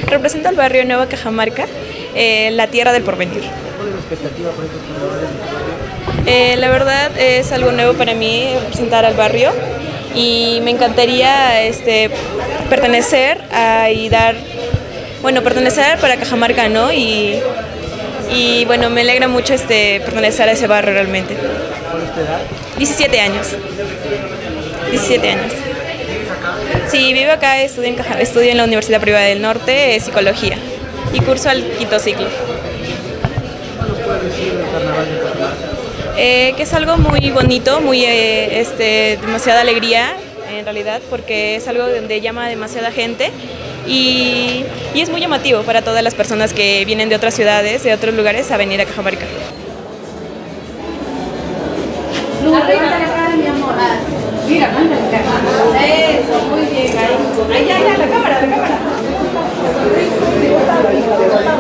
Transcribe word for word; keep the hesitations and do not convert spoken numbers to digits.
Represento al barrio Nueva Cajamarca, eh, la tierra del porvenir. ¿Cuál es la expectativa para estos carnavales de tu barrio? Eh, la verdad es algo nuevo para mí representar al barrio y me encantaría este, pertenecer a, y dar, bueno, pertenecer para Cajamarca, ¿no? Y, y bueno, me alegra mucho este, pertenecer a ese barrio realmente. ¿Cuál es tu edad? diecisiete años. diecisiete años. ¿Vives acá? Sí, vivo acá, estudio en, Caja, estudio en la Universidad Privada del Norte, eh, Psicología, y curso al quinto ciclo. ¿Qué nos puedes decir del carnaval de Cajamarca? Eh, que es algo muy bonito, muy eh, este, demasiada alegría en realidad, porque es algo donde llama a demasiada gente y, y es muy llamativo para todas las personas que vienen de otras ciudades, de otros lugares a venir a Cajamarca. Arriba la cara, mi amor. Mira, mándale la cámara. Eso, muy bien, ahí. Ahí, ahí, la cámara, la cámara.